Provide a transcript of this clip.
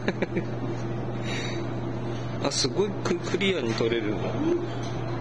あ、すごいクリアに撮れるの。